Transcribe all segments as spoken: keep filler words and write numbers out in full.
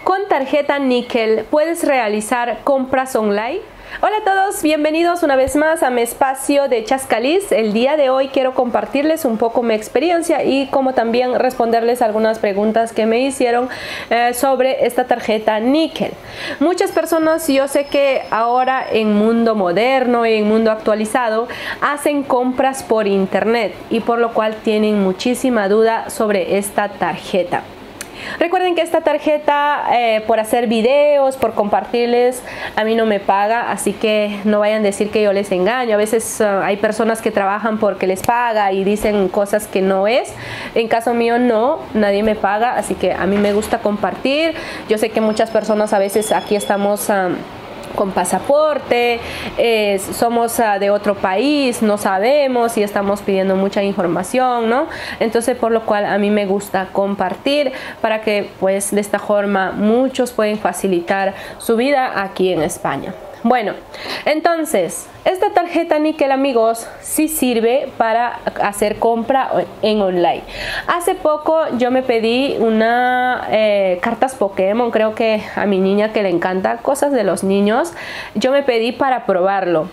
Con tarjeta níquel puedes realizar compras online. Hola a todos, bienvenidos una vez más a mi espacio de Chascaliz. El día de hoy quiero compartirles un poco mi experiencia y como también responderles algunas preguntas que me hicieron eh, sobre esta tarjeta níquel. Muchas personas, yo sé que ahora en mundo moderno y en mundo actualizado hacen compras por internet y por lo cual tienen muchísima duda sobre esta tarjeta. Recuerden que esta tarjeta eh, por hacer videos, por compartirles, a mí no me paga, así que no vayan a decir que yo les engaño. A veces uh, hay personas que trabajan porque les paga y dicen cosas que no es. En caso mío no, nadie me paga, así que a mí me gusta compartir. Yo sé que muchas personas a veces aquí estamos Um, con pasaporte, eh, somos uh, de otro país, no sabemos y estamos pidiendo mucha información, ¿no? Entonces por lo cual a mí me gusta compartir para que pues de esta forma muchos pueden facilitar su vida aquí en España. Bueno, entonces esta tarjeta níquel, amigos, sí sirve para hacer compra en online. Hace poco yo me pedí una eh, cartas Pokémon, creo que a mi niña que le encanta cosas de los niños, yo me pedí para probarlo.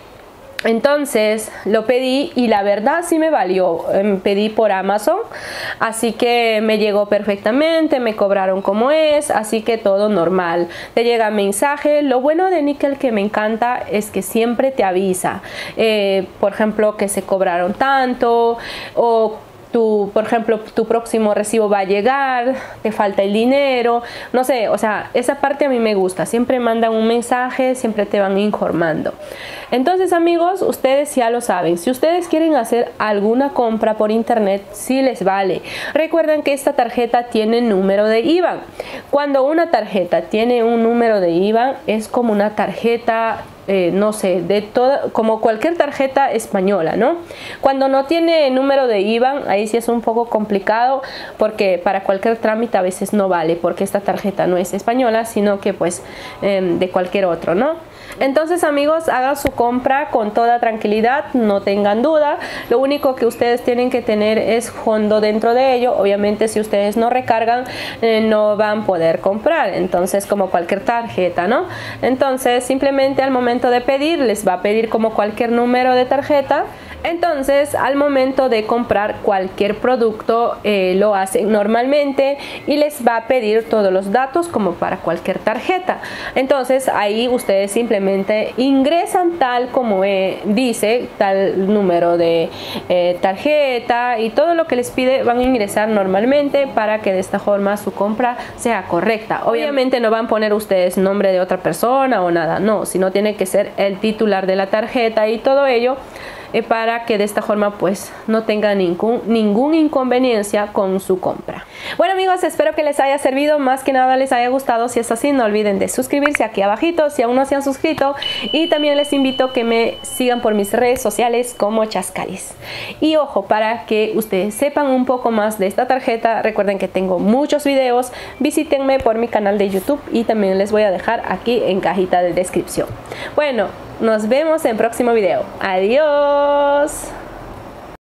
Entonces lo pedí y la verdad sí me valió. eh, pedí por Amazon, así que me llegó perfectamente, me cobraron como es, así que todo normal. Te llega mensaje. Lo bueno de níquel que me encanta es que siempre te avisa, eh, por ejemplo, que se cobraron tanto, o Tu, por ejemplo, tu próximo recibo va a llegar, te falta el dinero, no sé, o sea, esa parte a mí me gusta, siempre mandan un mensaje, siempre te van informando. Entonces, amigos, ustedes ya lo saben, si ustedes quieren hacer alguna compra por internet, sí les vale. Recuerden que esta tarjeta tiene número de I B A N. Cuando una tarjeta tiene un número de I B A N, es como una tarjeta Eh, no sé, de toda, como cualquier tarjeta española, ¿no? Cuando no tiene número de I B A N, ahí sí es un poco complicado porque para cualquier trámite a veces no vale, porque esta tarjeta no es española, sino que pues eh, de cualquier otro, ¿no? Entonces, amigos, hagan su compra con toda tranquilidad, no tengan duda. Lo único que ustedes tienen que tener es fondo dentro de ello. Obviamente, si ustedes no recargan, eh, no van a poder comprar. Entonces, como cualquier tarjeta, ¿no? Entonces, simplemente al momento de pedir, les va a pedir como cualquier número de tarjeta. Entonces, al momento de comprar cualquier producto, eh, lo hacen normalmente y les va a pedir todos los datos como para cualquier tarjeta. Entonces, ahí ustedes simplemente ingresan tal como eh, dice, tal número de eh, tarjeta y todo lo que les pide van a ingresar normalmente para que de esta forma su compra sea correcta. Obviamente no van a poner ustedes nombre de otra persona o nada, no, sino tiene que ser el titular de la tarjeta y todo ello, Eh, para que de esta forma pues no tenga ningún, ningún inconveniencia con su compra. Bueno, amigos, espero que les haya servido, más que nada les haya gustado. Si es así, no olviden de suscribirse aquí abajito si aún no se han suscrito, y también les invito a que me sigan por mis redes sociales como Chascaliz. Y ojo, para que ustedes sepan un poco más de esta tarjeta, recuerden que tengo muchos videos, visítenme por mi canal de YouTube y también les voy a dejar aquí en cajita de descripción. Bueno, nos vemos en el próximo video. Adiós.